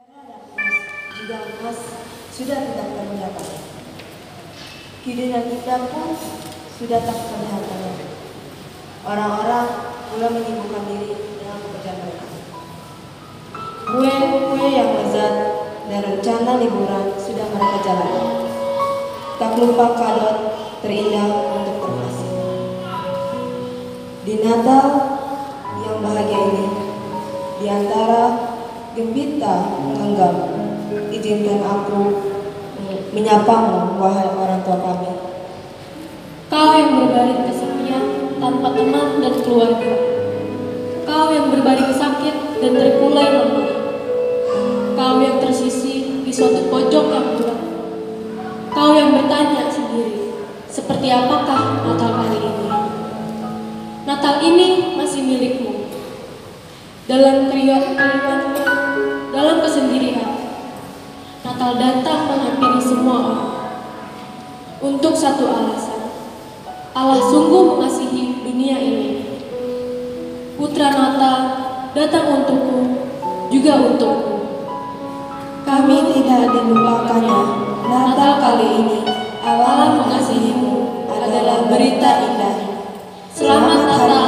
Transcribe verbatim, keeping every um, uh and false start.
Perak dan emas, juga emas sudah tidak terlihat. Kini dan indah pun sudah tak terlihat lagi. Orang-orang mulai menyibukkan diri dengan pekerjaan mereka. Kue-kue yang lezat dan rencana liburan sudah mereka jalani. Tak lupa kado terindah untuk terkasih. Di Natal yang bahagia ini, di antara gembira genggam, izinkan aku menyapamu, wahai orang tua kami. Kau yang berbaring kesepian tanpa teman dan keluarga. Kau yang berbaring sakit dan terkulai lemah. Kau yang tersisih di suatu pojok yang gelap. Kau yang bertanya sendiri, seperti apakah Natal kali ini? Natal ini masih milikmu. Dalam keriuhan-keriuhanmu, dalam kesendirian, Natal datang menghampiri semua orang. Untuk satu alasan, Allah sungguh mengasihi dunia ini. Putra Natal datang untukku, juga untukku. Kami tidak dilupakannya. Natal kali ini, Allah mengasihimu adalah berita indah. Selamat Natal